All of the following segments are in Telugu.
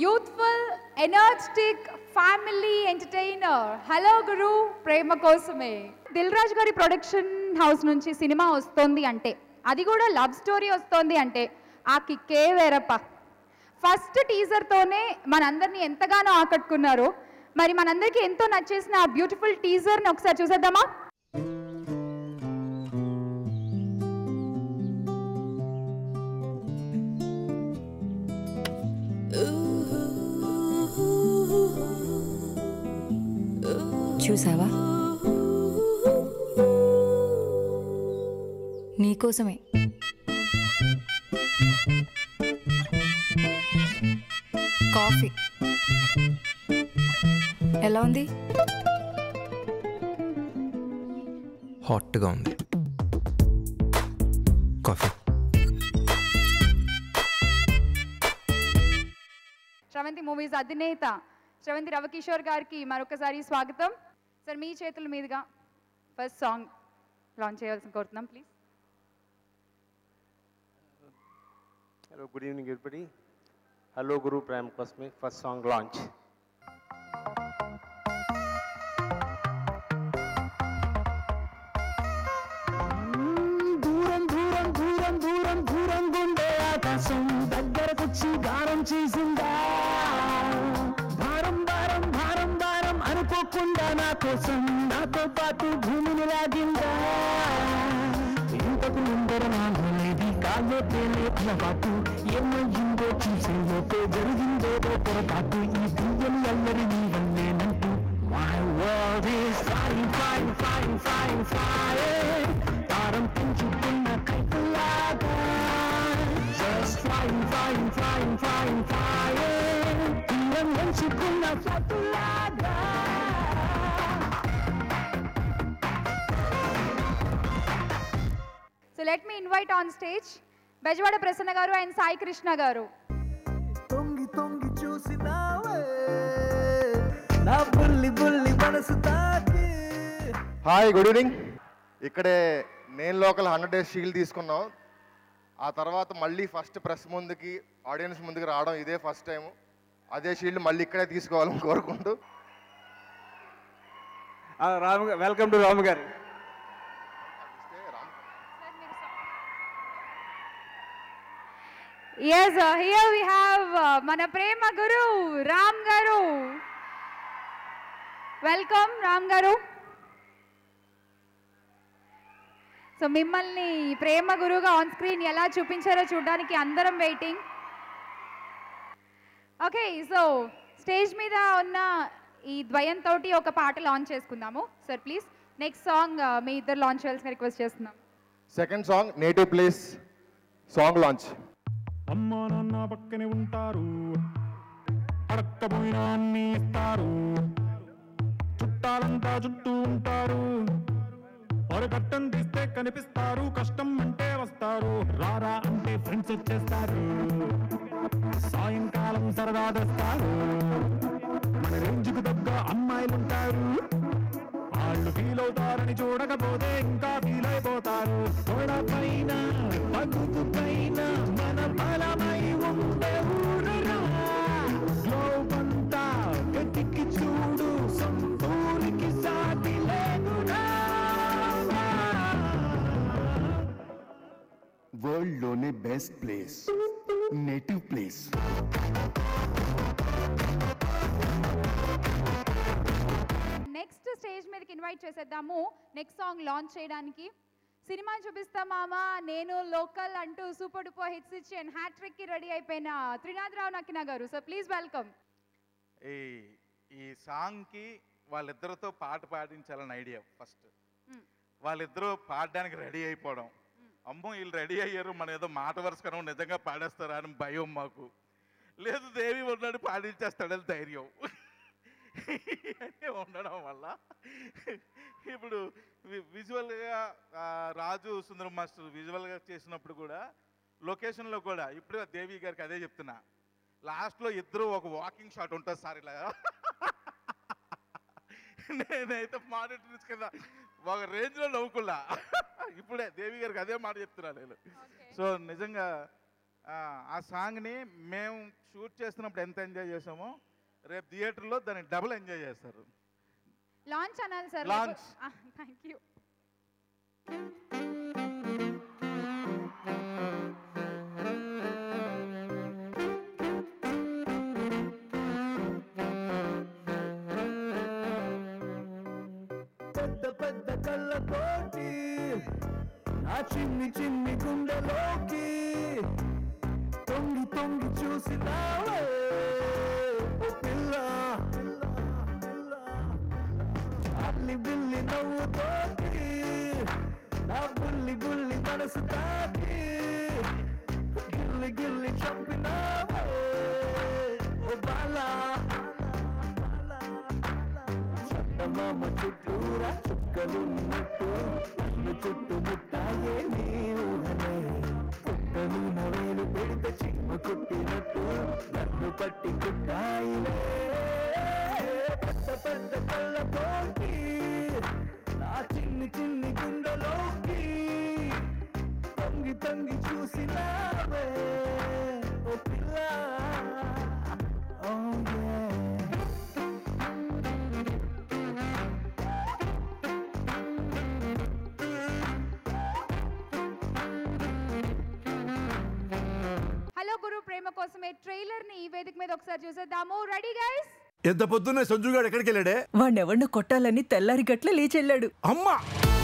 Youthful energetic family entertainer hello Guru Prema Kosame. Dil రాజు గారి ప్రొడక్షన్ హౌస్ నుంచి సినిమా వస్తుంది అంటే, అది కూడా లవ్ స్టోరీ వస్తుంది అంటే ఆ కిక్కే వేరప్ప. ఫస్ట్ టీజర్తోనే మనందరినీ ఎంతగానో ఆకట్టుకున్నారు. మరి మనందరికీ ఎంతో నచ్చేసిన ఆ బ్యూటిఫుల్ టీజర్ని ఒకసారి చూసేద్దామా? చూసావా, నీకోసమే. కాఫీ ఎలా ఉంది? హాట్గా ఉంది కాఫీ. శ్రవంతి మూవీస్ అధినేత శ్రవంతి రవికిషోర్ గారికి మరొకసారి స్వాగతం. సార్, మీ చేతుల మీదుగా ఫస్ట్ సాంగ్ లాంచ్ చేయాల్సిన కోరుతున్నాం please. Hello, good evening everybody. Hello Guru Prem Cosme, first song launch. దూరం దూరం దూరం దూరం దూరం గుండె ఆకాశం దగ్గరకొచ్చి గానం చేసిందా, భారం భారం భారం భారం అనుకోకుండా నా కోసం నాతో పాటు భూమిని లాగిందా. ఇంతకు ముందర నాది కాల్లో తేలే అలవాటు, ఏమయ్యిందో చూసేలోపే జరిగిందేదో పొరపాటు. ఈ దివ్యని అల్లరి నీ వల్లేనంటూ My world is flying, flying, flying, flying, flying. తారం పెంచుకున్న కైతలాగా Just flying, flying, flying, flying, flying. తీరం ఎంచుకున్న ఫ్లైట్లాగా. So let me invite on stage Bejawada Prasanna గారు అండ్ సాయి కృష్ణ గారు. తొంగి తొంగి చూసినావే నా బుల్లి బుల్లి మనసు తాకి. Hi, good evening. ఇక్కడే నేను లోకల్ 100 days షీల్డ్ తీసుకున్నాం. ఆ తర్వాత మళ్ళీ ఫస్ట్ ప్రెస్ ముందుకి ఆడియన్స్ ముందుకు రావడం ఇదే ఫస్ట్ టైం. అదే షీల్డ్ మళ్ళీ ఇక్కడే తీసుకోవాలని కోరుకుంటూ వెల్కమ్ టు రాము గారు. Yes, here we have మన ప్రేమ గురు రామ్ గారు. వెల్కమ్ రామ్ గారు. సో మిమ్మల్ని ప్రేమ గురుగా ఆన్ స్క్రీన్ ఎలా చూపించారో చూడడానికి అందరం వెయిటింగ్. ఓకే, సో స్టేజ్ మీద ఉన్న ఈ ద్వయంతో ఒక పాట లాంచ్ చేసుకుందాము. సార్ ప్లీజ్ నెక్స్ట్ సాంగ్ మీ ఇద్దరు లాంచ్ చేయాల్సిన రిక్వెస్ట్ చేస్తున్నాం. Second song native place song launch. అమ్మ నాన్న పక్కనే ఉంటారు, అడక్కపోయినా అన్ని ఇస్తారు, చుట్టాలంతా చుట్టూ ఉంటారు, కట్టం తీస్తే కనిపిస్తారు, కష్టం అంటే వస్తారు, రారా అంటే ఫ్రెండ్స్ వచ్చేస్తారు, సాయంకాలం సరదా తెస్తారు, మన రేంజ్కు తగ్గ అమ్మాయిలుంటారు, వాళ్ళు ఫీల్ అవుతారని చూడకపోతే ఇంకా ఫీల్ అయిపోతారు. గొడవైన పగుతుకైన మన బలమై ఉండే ఊరురా, లోకంతా వెతికి చూడు, సంతూరికి సాటి లేదురా. వరల్డ్ లోనే best place native place. Next stage మీదకి ఇన్వైట్ చేసేద్దాము నెక్స్ట్ సాంగ్ లాంచ్ చేయడానికి. సినిమా చూపిస్తా మామా నేను లోకల్ అంటూ సూపర్ డూపర్ హిట్స్ ఇచ్చి అండ్ హ్యాట్రిక్ కి రెడీ అయిపోయిన త్రినాథరావు నక్కిన గారు. So please welcome. ఈ సాంగ్కి వాళ్ళిద్దరితో పాట పాడించాలని ఐడియా ఫస్ట్. వాళ్ళిద్దరూ పాడడానికి రెడీ అయిపోవడం, అమ్మో వీళ్ళు రెడీ అయ్యారు మన ఏదో మాట వరుసకరం నిజంగా పాడేస్తారా అని భయం మాకు. లేదు దేవి ఉన్నాడు పాడించేస్తాడని ధైర్యం ఉండడం వల్ల ఇప్పుడు విజువల్గా రాజు సుందరం మాస్టర్ విజువల్గా చేసినప్పుడు కూడా లొకేషన్లో కూడా ఇప్పుడు దేవి గారికి అదే చెప్తున్నా, లాస్ట్లో ఇద్దరు ఒక వాకింగ్ షాట్ ఉంటుంది సార్ ఇలా. నేనైతే మానిటర్స్ కింద ఒక రేంజ్లో నవ్వుకున్నా. ఇప్పుడే దేవి గారికి అదే మాట చెప్తున్నా నేను. సో నిజంగా ఆ సాంగ్ని మేము షూట్ చేస్తున్నప్పుడు ఎంత ఎంజాయ్ చేసామో రేపు థియేటర్లో దాన్ని డబుల్ ఎంజాయ్ చేస్తారు. లాంచ్ అనాలి సార్. Launch. Thank you. పెద్ద పెద్ద కళ్ళతోటి నా చిన్ని చిన్ని గుండెలోకి తొంగి తొంగి చూసినావే ఓ పిల్ల, అల్లి బిల్లి నవ్వుతోటి నా బుల్లి బుల్లి మనసు తాకి గిల్లి గిల్లి చంపినావే ఓ బాలా. చందమామ చుట్టూరా చుక్కలున్నట్టు నన్ను చుట్టుముట్టాయే నీ ఊహనే. పుట్టలు నవేలు పెడితే చీమ కుట్టినట్టు నన్ను పట్టి కుట్టాయిలే. పెద్ద పెద్ద కళ్ళతోటి నా చిన్ని చిన్ని గుండెలోకి తొంగి తొంగి చూసినావే ఓ పిల్ల. Oh yeah. Hello Guru Prema Kosame trailer ని ఈ వేదిక మీద ఒకసారి చూసేద్దాము. Ready guys? ఎంత పొద్దున్నే సంజుగాడు ఎక్కడికి వెళ్ళాడే? వాణ్ణెవరిని కొట్టాలని తెల్లారి గట్ల లేచెళ్ళాడు. అమ్మా,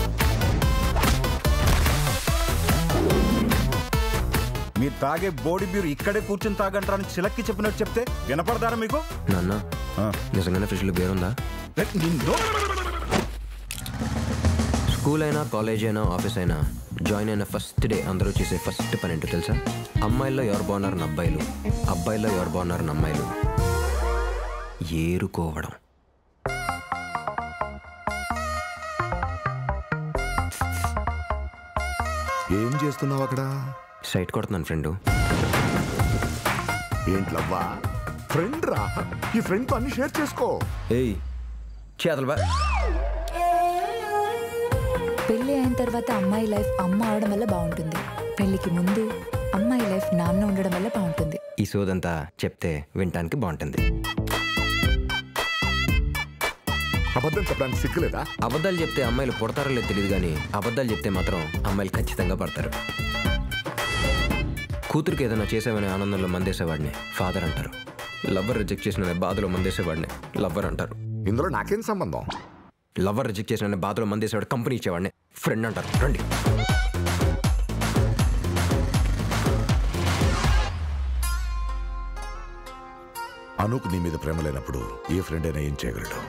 మీరు తాగే బోడి బీరు ఇక్కడే కూర్చొని తాగంటారని చిలక్కి చెప్పినట్టు చెప్తే వినపడదారా మీకు? నాన్న నిజంగానే ఫ్రిడ్జ్లో బేర్ ఉందా? స్కూల్ అయినా కాలేజ్ అయినా ఆఫీస్ అయినా జాయిన్ అయిన ఫస్ట్ డే అందరూ చేసే ఫస్ట్ పని ఏంటో తెలుసా? అమ్మాయిల్లో ఎవరు బాగున్నారని అబ్బాయిలు, అబ్బాయిల్లో ఎవరు బాగున్నారని అమ్మాయిలు ఏరుకోవడం. ఏం చేస్తున్నావు అక్కడ? సైట్ కొడుతున్నాను ఫ్రెండు. ఏంట్లవ్వా ఫ్రెండ్ రా, ఈ ఫ్రెండ్ తో అన్ని షేర్ చేసుకో. ఏయ్ చేతలు బా. పెళ్ళి అయిన తర్వాత అమ్మాయి లైఫ్ అమ్మ అవడం వల్ల బాగుంటుంది, పెళ్ళికి ముందు అమ్మాయి లైఫ్ నాన్న ఉండడం వల్ల బాగుంటుంది. ఈ సోదంతా చెప్తే వినటానికి బాగుంటుంది. అబద్ధం చెప్పడానికి సిగ్గులేదా? అబద్ధాలు చెప్తే అమ్మాయిలు పుడతారో లేదు తెలియదు, కానీ అబద్ధాలు చెప్తే మాత్రం అమ్మాయిలు ఖచ్చితంగా పడతారు. కూతురికి ఏదైనా చేసావనే ఆనందంలో మందేసేవాడిని ఫాదర్ అంటారు. లవ్వర్ రిజెక్ట్ చేసిన బాధలో మందేసేవాడిని లవ్వర్ అంటారు. ఇందులో నాకేం సంబంధం? లవ్వర్ రిజెక్ట్ చేసిన బాధలో మందేసేవాడు కంపెనీ ఇచ్చేవాడిని ఫ్రెండ్ అంటారు. రండి. అనుకు నీ మీద ప్రేమ లేనప్పుడు ఏ ఫ్రెండ్ అయినా ఏం చేయగలడు?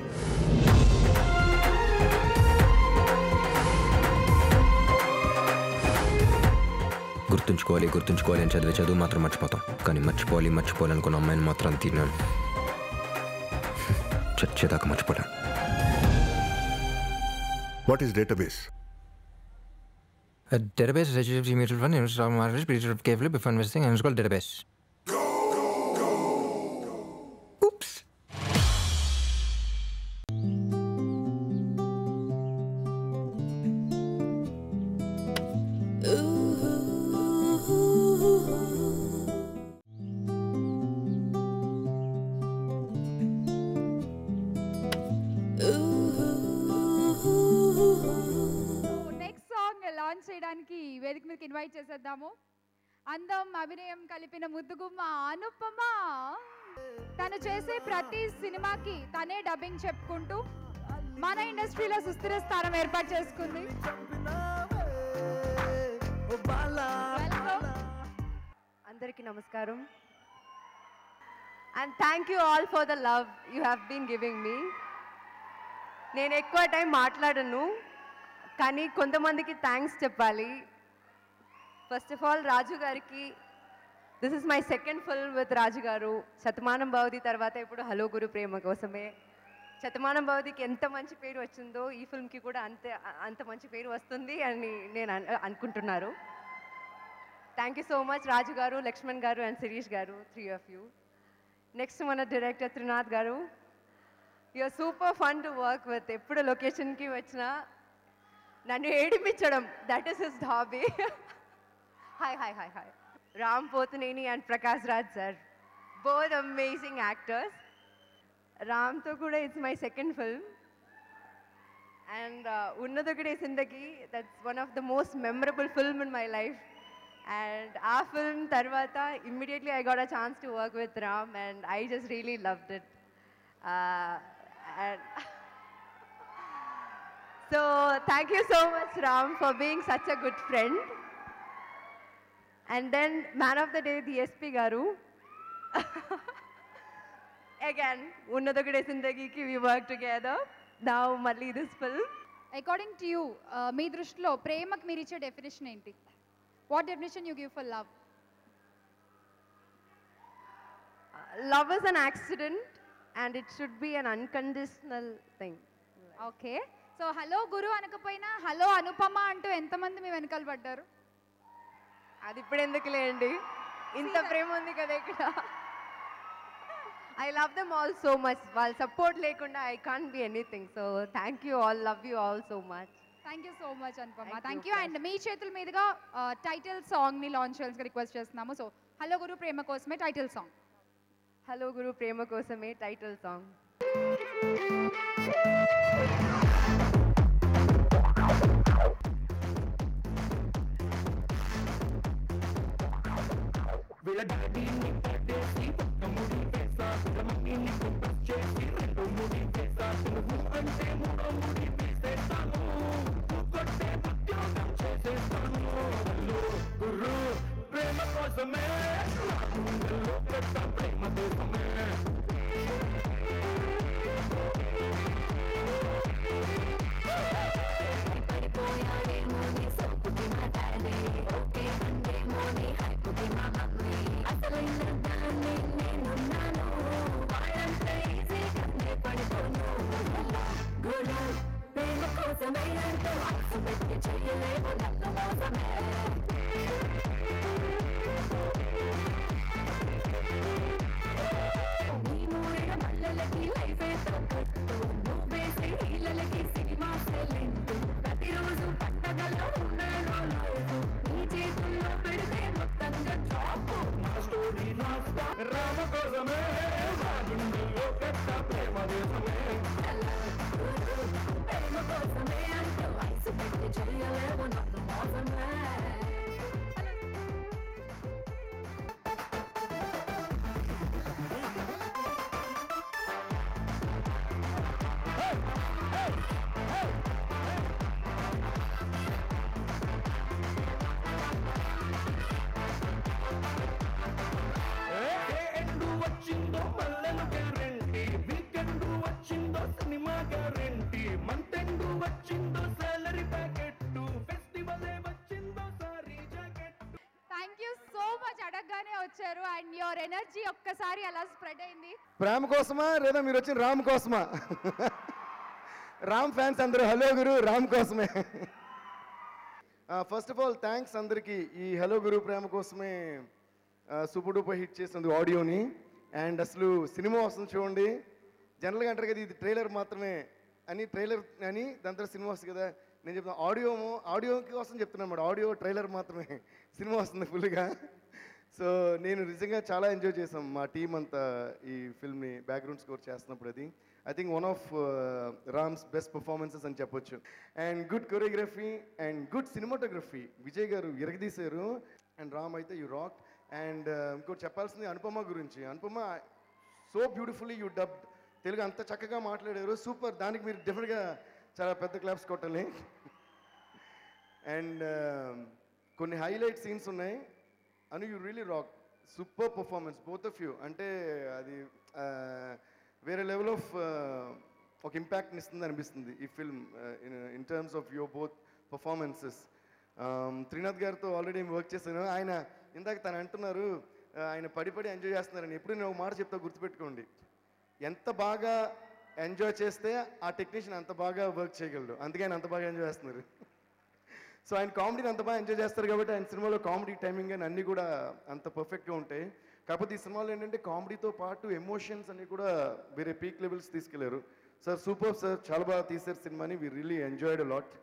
గుర్తుంచుకోవాలి గుర్తుంచుకోవాలి అని చదివే చదువు మాత్రం మర్చిపోతాం, కానీ మర్చిపోవాలి అనుకున్న అమ్మాయిని మాత్రం తిన్నాను. చచ్చేదాకా మర్చిపోలేను. What is database? A database is a immutable one. It's monitored carefully before investing, and it's called database. Oops. Launch చేయడానికి వేదిక మీదకి ఇన్వైట్ చేసేద్దాము. అందం అభినయం కలిపిన ముద్దుగుమ్మ అనుపమ. తను చేసే ప్రతి సినిమాకి తనే డబ్బింగ్ చెప్పుకుంటూ మన ఇండస్ట్రీలో సుస్థిర స్థానం ఏర్పాటు చేసుకుంది. అందరికీ నమస్కారం. And thank you all for the love you have been giving me. నేను ఎక్కువ టైం మాట్లాడను, కానీ కొంతమందికి థ్యాంక్స్ చెప్పాలి. ఫస్ట్ ఆఫ్ ఆల్ రాజు గారికి, this is my second film with Raju గారు. శతమానం భవతి తర్వాత ఇప్పుడు హలో గురు ప్రేమ కోసమే. శతమానం భవతికి ఎంత మంచి పేరు వచ్చిందో ఈ ఫిల్మ్కి కూడా అంత మంచి పేరు వస్తుంది అని నేను అనుకుంటున్నారు. Thank you so much Raju గారు, లక్ష్మణ్ గారు అండ్ శిరీష్ గారు, 3 of you. నెక్స్ట్ మన డైరెక్టర్ త్రినాథ్ గారు, you're super fun to work with. ఎప్పుడు లొకేషన్కి వచ్చినా నన్ను ఏడిపించడం, that is his hobby. Hi hi hi hi. Ram Pothaneni and Prakash Raj sir. Both amazing actors. Ram to kuda it's my second film. And Unnadokade Zindagi, that's one of the most memorable film in my life. And our film Tarvata, immediately I got a chance to work with Ram and I just really loved it. And so thank you so much Ram for being such a good friend. And then man of the day, DSP Garu. Again, Unnadokade Zindagi ki we work together. Now Malli this film. According to you మీ దృష్టిలో ప్రేమకు మీరు ఇచ్చే డెఫినేషన్ ఏంటి? What definition you give for love? Love is an accident and it should be an unconditional thing. Okay, so hello Guru అనకపోయినా హలో అనుపమ అంటూ ఎంతమంది మీ వెనకాల పడ్డారు? అది ఇప్పుడు ఎందుకులేండి, ఇంత ప్రేమ ఉంది కదా ఇక్కడ. I love them all so much. వాళ్ళ సపోర్ట్ లేకుండా I can't be anything. So thank you all, love you all so much. Thank you so much Anupama. Thank you. And మీ చేతుల మీదుగా టైటిల్ సాంగ్ని లాంచ్ చేయాల్సి రిక్వెస్ట్ చేస్తున్నాము. So hello Guru Prema Kosame title song. Hello Guru Prema Kosame title song. వీళ్ళ డాడీని పట్టేసి పక్క ముడి వేసా, మమ్మీని కంప్రెస్ చేసి రెండు ముడి వేసా, నువ్వు అంటే మూడో ముడి వేసేస్తాను, కొట్టే ఉద్యోగం చేసేస్తాను. హలో గురు ప్రేమ కోసమే, గుండెల్లో పెద్ద ప్రేమ కోసమే. పడిపోయాడేమో నీ సొంపుకి మా డాడీ, ఓకే అండేమో నీ హైపుకి మా మమ్మీ, అసలైన దాన్ని నేనున్నాను, వాళ్ళంతా ఈజీగానే పడిపోను. గురు ప్రేమ కోసమే అంటూ ఆశ పెట్టి చెయ్యలేవు నన్ను మోసమే. నీ మూడిన మల్లెలకి లైఫ్ తగ్గట్టు, నువ్వేసే హీలలకి సినిమా సెలెంట్, ప్రతిరోజు పండగలో ఉన్నాను రోజు, నీ చేతుల్లో పెడితే మొత్తంగా జాబ్. నా స్టోరీ రాస్తా రామ కోసమే, మా గుండెల్లో పెద్ద ప్రేమ దేశమే. ప్రేమ కోసమే అంటూ ఐసు పెట్టి చెయ్యలేవు నన్ను మోసమే. ఎండు వచ్చిందో మల్లెలు గ్యారెంటీ, వీకెండ్ వచ్చిందో సినిమా గ్యారెంటీ, మంతెండు వచ్చిందో సాలరీ ప్యాకెట్, ఫెస్టివల్ వచ్చిందో sari jacket. Thank you so much. అడగగానే వచ్చారు అండ్ యువర్ ఎనర్జీ ఒక్కసారి అలా స్ప్రెడ్ అయింది. ప్రేమ కోసమా లేదా మీరు వచ్చిన రామ్ కోసమా? రామ్ ఫ్యాన్స్ అందరూ హలో గురు రామ్ కోసమే. ఫస్ట్ ఆఫ్ ఆల్ థ్యాంక్స్ అందరికీ. ఈ హలో గురు ప్రేమ కోసమే సూపర్ డూపర్ హిట్ చేసినందుకు ఆడియోని. అండ్ అసలు సినిమా వస్తుంది చూడండి. జనరల్గా అంటారు కదా ఇది ట్రైలర్ మాత్రమే అని, ట్రైలర్ అని దాని తర్వాత సినిమా వస్తుంది కదా. నేను చెప్తాను ఆడియోకి కోసం చెప్తున్నాను అన్నమాట. ఆడియో ట్రైలర్ మాత్రమే, సినిమా వస్తుంది ఫుల్గా. సో నేను నిజంగా చాలా ఎంజాయ్ చేసాం మా టీం అంతా ఈ ఫిల్మ్ని బ్యాక్గ్రౌండ్ స్కోర్ చేస్తున్నప్పుడు. అది I think one of Ram's best performances అని చెప్పొచ్చు. And good choreography and good cinematography. Vijay garu ఎరగదీశారు అండ్ రామ్ అయితే యూ రాక్. అండ్ ఇంకోటి చెప్పాల్సింది అనుపమ గురించి. Anupama so beautifully you dubbed Telugu, అంత చక్కగా మాట్లాడారు, సూపర్. దానికి మీరు డెఫినెట్గా చాలా పెద్ద క్లాప్స్ కొట్టాలి. అండ్ కొన్ని హైలైట్ సీన్స్ ఉన్నాయి. Anu you really rock, super performance both of you. అంటే అది వేరే లెవెల్ ఆఫ్ ఒక ఇంపాక్ట్ని ఇస్తుంది అనిపిస్తుంది ఈ film in terms of your both performances. Trinath గారితో ఆల్రెడీ వర్క్ చేశాను. ఆయన ఇందాక తను అంటున్నారు ఆయన పడి ఎంజాయ్ చేస్తున్నారని. ఎప్పుడు నేను ఒక మాట చెప్తా, గుర్తుపెట్టుకోండి, ఎంత బాగా ఎంజాయ్ చేస్తే ఆ టెక్నీషియన్ అంత బాగా వర్క్ చేయగలడు. అందుకే ఆయన అంత బాగా ఎంజాయ్ చేస్తున్నారు. సో ఆయన కామెడీని అంత బాగా ఎంజాయ్ చేస్తారు కాబట్టి ఆయన సినిమాలో కామెడీ టైమింగ్ అని అన్నీ కూడా అంత పర్ఫెక్ట్గా ఉంటాయి. కాకపోతే ఈ సినిమాలో ఏంటంటే కామెడీతో పాటు ఎమోషన్స్ అన్నీ కూడా వేరే పీక్ లెవెల్స్ తీసుకెళ్లారు. సార్ సూపర్ సార్, చాలా బాగా తీశారు సినిమాని. We really enjoyed a lot.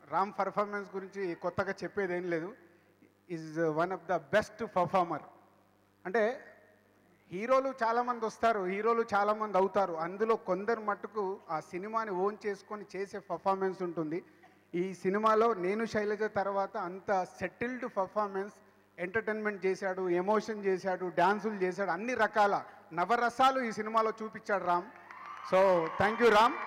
Ram performance గురించి కొత్తగా చెప్పేది ఏం లేదు. Is one of the best performer. అంటే హీరోలు చాలామంది వస్తారు, హీరోలు చాలామంది అవుతారు. అందులో కొందరు మట్టుకు ఆ సినిమాని ఓన్ చేసుకొని చేసే పర్ఫార్మెన్స్ ఉంటుంది. ఈ సినిమాలో నేను శైలజ తర్వాత అంత సెటిల్డ్ పర్ఫార్మెన్స్, ఎంటర్టైన్మెంట్ చేశాడు, ఎమోషన్ చేశాడు, డ్యాన్సులు చేశాడు, అన్ని రకాల నవరసాలు ఈ సినిమాలో చూపించాడు Ram. So thank you Ram.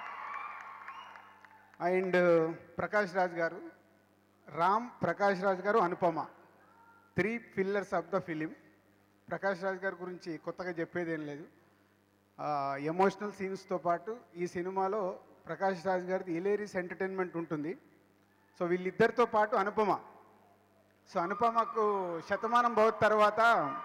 And Prakash Raj garu, Ram, Prakash Raj garu, Anupama, 3 pillars of the film. Prakash Raj గారి గురించి కొత్తగా చెప్పేది ఏం లేదు. ఎమోషనల్ సీన్స్తో పాటు ఈ సినిమాలో ప్రకాష్ రాజ్ గారిది హిలేరియస్ ఎంటర్టైన్మెంట్ ఉంటుంది. సో వీళ్ళిద్దరితో పాటు అనుపమ. సో అనుపమకు శతమానం భవత్ తర్వాత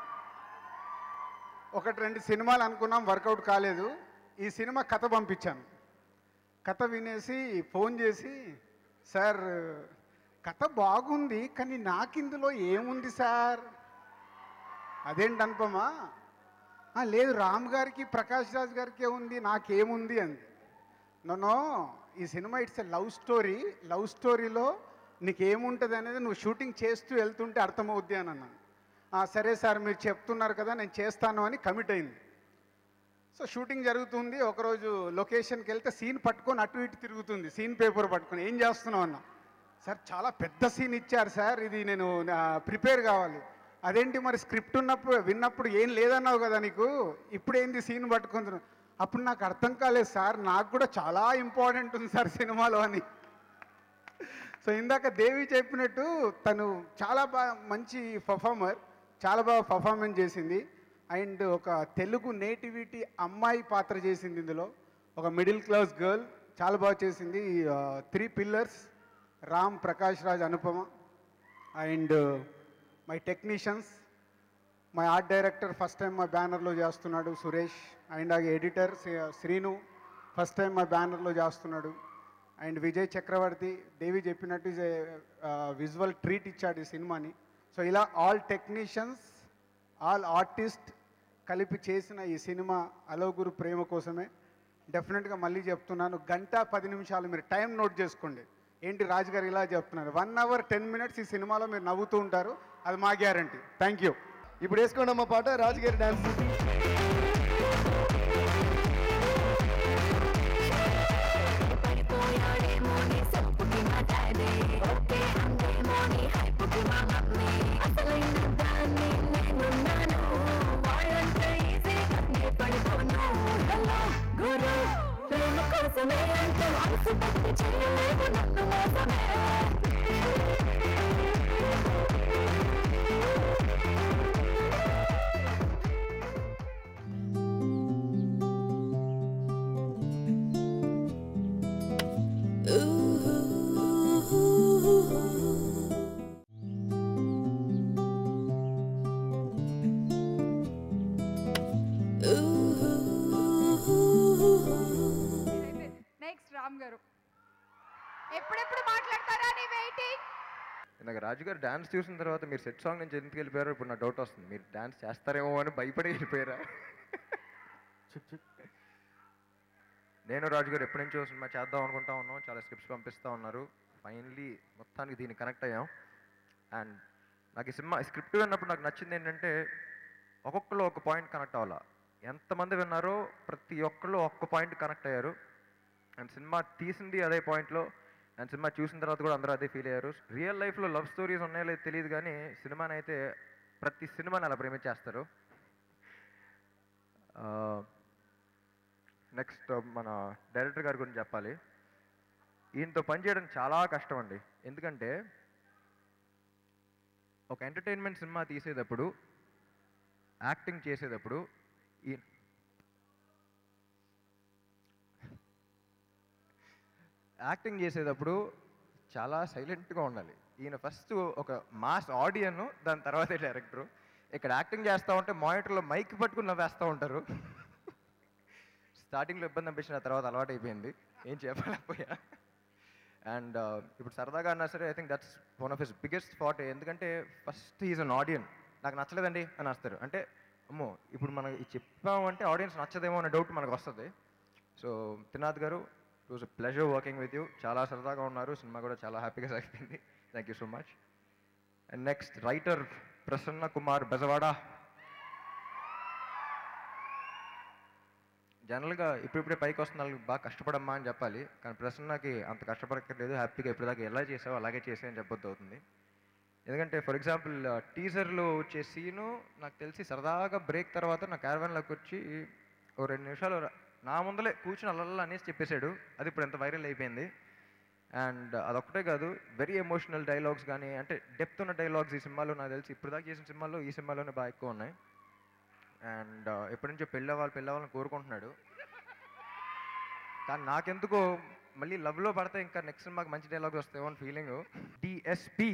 1-2 సినిమాలు అనుకున్నాం, వర్కౌట్ కాలేదు. ఈ సినిమా కథ పంపించాను. కథ వినేసి ఫోన్ చేసి, సార్ కథ బాగుంది కానీ నాకు ఇందులో ఏముంది సార్? అదేంటి అనుపమా? లేదు, రామ్ గారికి ప్రకాష్ రాజ్ గారికి ఉంది, నాకేముంది అంది. నో, ఈ సినిమా it's a love story. Love స్టోరీలో నీకేముంటుంది అనేది నువ్వు షూటింగ్ చేస్తూ వెళ్తుంటే అర్థమవుద్ది అని అన్నాను. సరే సార్ మీరు చెప్తున్నారు కదా నేను చేస్తాను అని కమిట్ అయింది. సో షూటింగ్ జరుగుతుంది. ఒకరోజు లొకేషన్కి వెళ్తే సీన్ పట్టుకొని అటు ఇటు తిరుగుతుంది, సీన్ పేపర్ పట్టుకొని. ఏం చేస్తున్నావు అన్నా. సార్ చాలా పెద్ద సీన్ ఇచ్చారు సార్, ఇది నేను ప్రిపేర్ కావాలి. అదేంటి మరి స్క్రిప్ట్ విన్నప్పుడు ఏం లేదన్నావు కదా నీకు, ఇప్పుడేంది సీన్ పట్టుకుంటున్నావు? అప్పుడు నాకు అర్థం కాలేదు సార్, నాకు కూడా చాలా ఇంపార్టెంట్ ఉంది సార్ సినిమాలో అని. సో ఇందాక దేవి చెప్పినట్టు తను చాలా బాగా మంచి పర్ఫార్మర్, చాలా బాగా పర్ఫార్మెన్స్ చేసింది. అండ్ ఒక తెలుగు నేటివిటీ అమ్మాయి పాత్ర చేసింది ఇందులో, ఒక మిడిల్ క్లాస్ గర్ల్, చాలా బాగా చేసింది. 3 pillars, Ram, Prakash Raj, Anupama. And my technicians, my art director first time మా బ్యానర్లో చేస్తున్నాడు Suresh. And editor Srinu first time మా బ్యానర్లో చేస్తున్నాడు. అండ్ విజయ్ చక్రవర్తి, దేవి చెప్పినట్టు ఈజ్ ఏ విజువల్ ట్రీట్ ఇచ్చాడు ఈ సినిమాని. సో ఇలా ఆల్ టెక్నీషియన్స్, ఆల్ ఆర్టిస్ట్ కలిపి చేసిన ఈ సినిమా హలో గురు ప్రేమ కోసమే. డెఫినెట్గా మళ్ళీ చెప్తున్నాను, 1:10 నిమిషాలు మీరు టైం నోట్ చేసుకోండి. ఏంటి రాజుగారు ఇలా చెప్తున్నారు, 1 hour 10 minutes ఈ సినిమాలో మీరు నవ్వుతూ ఉంటారు, అది మా గ్యారంటీ. Thank you. ఇప్పుడు వేసుకోండి అమ్మ పాట, రాజుగారి డాన్స్. నెక్స్ట్ రామ్ గారు, ఎప్పుడెప్పుడు మాట్లాడతారా నీ వెయిటింగ్. నాకు రాజుగారు డాన్స్ చూసిన తర్వాత మీరు సెట్ సాంగ్ నుంచి ఎందుకు వెళ్ళిపోయారో ఇప్పుడు నా డౌట్ వస్తుంది. మీరు డాన్స్ చేస్తారేమో అని భయపడి వెళ్ళిపోయారా? నేను రాజుగారు ఎప్పటి నుంచో సినిమా చేద్దాం అనుకుంటా ఉన్నాం, చాలా స్క్రిప్ట్స్ పంపిస్తూ ఉన్నారు. ఫైనలీ మొత్తానికి దీన్ని కనెక్ట్ అయ్యాం. అండ్ నాకు ఈ సినిమా స్క్రిప్ట్ విన్నప్పుడు నాకు నచ్చింది ఏంటంటే ఒక్కొక్కరు ఒక పాయింట్ కనెక్ట్ అవ్వాలా. ఎంతమంది విన్నారో ప్రతి ఒక్కళ్ళు ఒక్క పాయింట్ కనెక్ట్ అయ్యారు. అండ్ సినిమా తీసింది అదే పాయింట్లో, అండ్ సినిమా చూసిన తర్వాత కూడా అందరూ అదే ఫీల్ అయ్యారు. రియల్ లైఫ్లో లవ్ స్టోరీస్ ఉన్నాయో లేదు తెలియదు కానీ సినిమాని అయితే ప్రతి సినిమాని అలా ప్రేమించేస్తారు. నెక్స్ట్ మన డైరెక్టర్ గారి గురించి చెప్పాలి. ఈయనతో పనిచేయడం చాలా కష్టం అండి. ఎందుకంటే ఒక ఎంటర్టైన్మెంట్ సినిమా తీసేటప్పుడు, యాక్టింగ్ చేసేటప్పుడు చాలా సైలెంట్గా ఉండాలి. ఈయన ఫస్ట్ ఒక మాస్ ఆడియన్, దాని తర్వాతే డైరెక్టరు. ఇక్కడ యాక్టింగ్ చేస్తూ ఉంటే మానిటర్లో మైక్ పట్టుకుని నవ్వేస్తూ ఉంటారు. స్టార్టింగ్లో ఇబ్బంది అనిపించిన తర్వాత అలవాటు అయిపోయింది, ఏం చెప్పలేకపోయా. అండ్ ఇప్పుడు సరదాగా అన్నా సరే I think that's one of his biggest forte. ఎందుకంటే ఫస్ట్ ఈజ్ అన్ ఆడియన్, నాకు నచ్చలేదండి అని వస్తారు. అంటే అమ్మో ఇప్పుడు మనం చెప్పామంటే ఆడియన్స్ నచ్చదేమో అనే డౌట్ మనకు వస్తుంది. So Trinath garu it was a pleasure working with you. చాలా సరదాగా ఉన్నారు, సినిమా కూడా చాలా హ్యాపీగా సాగిపోయింది. Thank you so much. And next writer Prasanna Kumar Bezawada. జనరల్గా ఇప్పుడిప్పుడే పైకి వస్తున్న వాళ్ళకి బాగా కష్టపడమ్మా అని చెప్పాలి, కానీ ప్రసన్నకి అంత కష్టపడక్కర్లేదు. హ్యాపీగా ఇప్పటిదాకా ఎలా చేసావో అలాగే చేసావు అని చెప్పొద్దు అవుతుంది. ఎందుకంటే ఫర్ ఎగ్జాంపుల్ టీజర్లో వచ్చే సీను నాకు తెలిసి సరదాగా బ్రేక్ తర్వాత నా క్యారవాన్లోకి వచ్చి ఓ 2 నిమిషాలు నా ముందలే కూర్చుని అల్లల్లా అనేసి చెప్పేశాడు. అది ఇప్పుడు ఎంత వైరల్ అయిపోయింది. అండ్ అదొక్కటే కాదు, వెరీ ఎమోషనల్ డైలాగ్స్ కానీ, అంటే డెప్త్ ఉన్న డైలాగ్స్ ఈ సినిమాలో నాకు తెలిసి ఇప్పుడు దాకా చేసిన సినిమాల్లో ఈ సినిమాలోనే బాగా ఎక్కువ ఉన్నాయి. అండ్ ఎప్పటి నుంచో పెళ్ళవ్వాలని కోరుకుంటున్నాడు. కానీ నాకెందుకో మళ్ళీ లవ్లో పడితే ఇంకా నెక్స్ట్ సినిమాకి మంచి డైలాగ్స్ వస్తాయేమో అని ఫీలింగ్. డిఎస్పి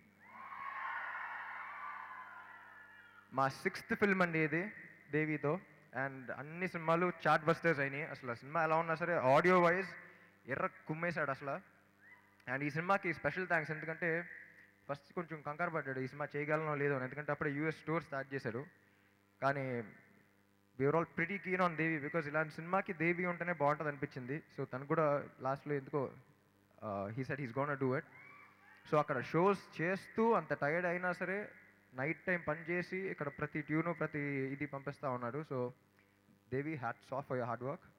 మా 6th ఫిల్మ్ అండి ఇది దేవితో. అండ్ అన్ని సినిమాలు చార్ట్ బస్టర్స్ అయినాయి. అసలు ఆ సినిమా ఎలా ఉన్నా సరే ఆడియో వైజ్ ఎర్ర కుమ్మేశాడు అసలు. అండ్ ఈ సినిమాకి స్పెషల్ థ్యాంక్స్, ఎందుకంటే ఫస్ట్ కొంచెం కంగారు పడ్డాడు ఈ సినిమా చేయగలనో లేదో అని, ఎందుకంటే అప్పుడే యూఎస్ స్టోర్ స్టార్ట్ చేశారు. కానీ we're all pretty keen on Devi, because ఇలాంటి సినిమాకి దేవి ఉంటేనే బాగుంటుంది అనిపించింది. సో తను కూడా లాస్ట్లో ఎందుకో he said he's gonna do it. So అక్కడ షోస్ చేస్తూ అంత టైర్డ్ అయినా సరే నైట్ టైం పని చేసి ఇక్కడ ప్రతి ట్యూను ప్రతి ఇది పంపిస్తూ ఉన్నాడు. So Devi, hats off for your hard work.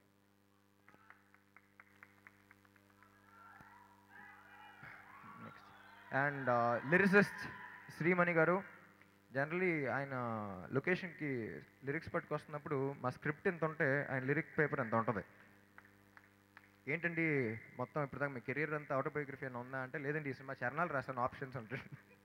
Next and lyricist Srimani garu. Generally ఆయన లొకేషన్కి లిరిక్స్ పట్టుకొస్తున్నప్పుడు మా స్క్రిప్ట్ ఎంత ఉంటే ఆయన లిరిక్ పేపర్ ఎంత ఉంటుంది. ఏంటండి మొత్తం ఇప్పటిదాకా మీ కెరీర్ అంతా ఆటోబయోగ్రఫీ అని ఉందా అంటే, లేదండి ఈ సినిమా చరణాలు రాస్తాను ఆప్షన్స్ అంటే.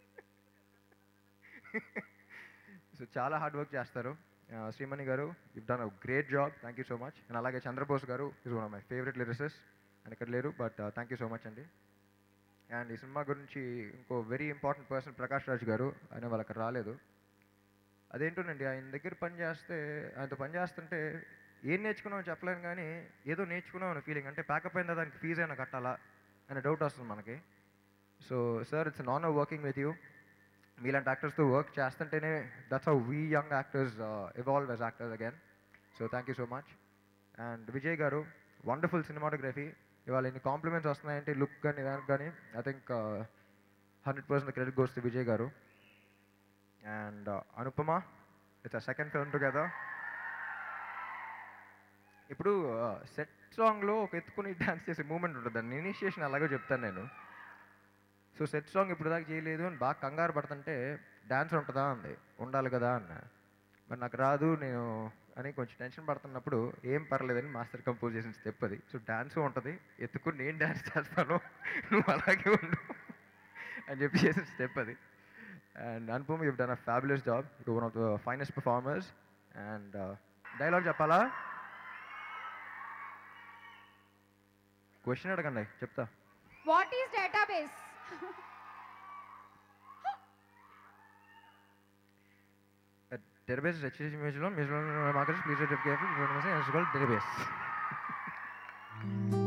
సో చాలా హార్డ్ వర్క్ చేస్తారు Srimani garu. You done a great job, thank you so much. And అలాగే Chandrabose garu is one of my favourite lyricist. And ఇక్కడ లేరు, but thank you so much అండి. అండ్ ఈ సినిమా గురించి ఇంకో very important person Prakash Raj garu, ఆయన వాళ్ళకి రాలేదు. అదేంటోనండి, ఆయన దగ్గర ఆయనతో పని చేస్తుంటే ఏం నేర్చుకున్నామో చెప్పలేను, కానీ ఏదో నేర్చుకున్నాం అనే ఫీలింగ్. అంటే ప్యాకప్ అయిన దానికి ఫీజు అయినా కట్టాలా అనే డౌట్ వస్తుంది మనకి. So sir, it's an honour working with you. మీలాంటి యాక్టర్స్తో వర్క్ చేస్తుంటేనే that's how we young actors evolve as actors again. So thank you so much. And Vijay garu, wonderful cinematography. ఇవాళ ఇన్ని కాంప్లిమెంట్స్ వస్తున్నాయంటే లుక్ కానీ దానికి కానీ I think 100% credit goes to Vijay garu. And Anupama, it's a second film together. ఇప్పుడు సెట్ సాంగ్లో ఒక ఎత్తుకుని డ్యాన్స్ చేసే మూమెంట్ ఉంటుంది, దాన్ని ఇనిషియేషన్ అలాగే చెప్తాను నేను. సో సెట్ సాంగ్ ఇప్పుడు దాకా చేయలేదు అని బాగా కంగారు పడుతుంటే డ్యాన్స్ ఉంటుందా అంది, ఉండాలి కదా అన్న. మరి నాకు రాదు నేను అని కొంచెం టెన్షన్ పడుతున్నప్పుడు ఏం పర్లేదని మాస్టర్ కంపోజ్ చేసిన స్టెప్ అది. సో డ్యాన్స్ ఉంటుంది, ఎత్తుకుని నేను డ్యాన్స్ చేస్తాను నువ్వు అలాగే ఉండు అని చెప్పి చేసిన స్టెప్ అది. And Anupama, you done a fabulous job, you one of the finest performers. And dialogue చెప్పాలా? క్వశ్చన్ అడగండి, చెప్తా. What is database? Database is HTTP Museum markets, please be careful. Database.